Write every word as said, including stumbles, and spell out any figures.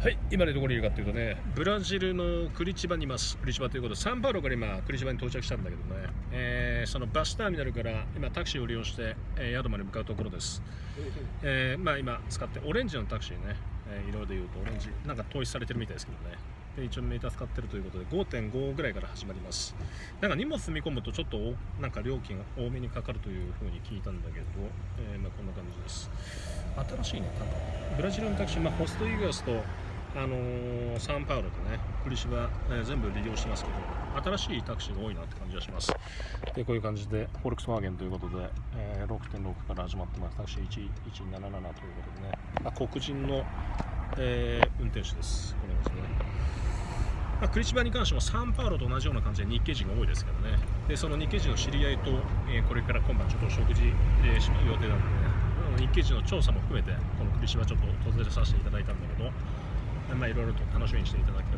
はい、今ねどこにいるかというとね、ブラジルのクリチバにいます。クリチバということで、サンパウロから今クリチバに到着したんだけどね、えー、そのバスターミナルから今タクシーを利用して、えー、宿まで向かうところです。えー、まあ今使ってオレンジのタクシーね、えー、色で言うとオレンジなんか統一されてるみたいですけどね。で一応メーター使ってるということで ごてんご ぐらいから始まります。なんか荷物積み込むとちょっとなんか料金が多めにかかるというふうに聞いたんだけど、えー、まあこんな感じです。新しいね、なんかブラジルのタクシー、まあ、ホストイグアスとあのー、サンパウロとねクリシバ、えー、全部利用してますけど、新しいタクシーが多いなって感じがします。でこういう感じでフォルクスワーゲンということで、えー、ろくてんろく から始まってます。タクシーいちいちななななということでね、まあ、黒人の、えー、運転手です。これですね。まあ、クリシバに関してもサンパウロと同じような感じで日系人が多いですけどね。でその日系人の知り合いと、えー、これから今晩ちょっと食事、えー、しまう予定なんでね、日系人の調査も含めてこのクリシバちょっと訪れさせていただいたんだけど、まあいろいろと楽しみにしていただけれ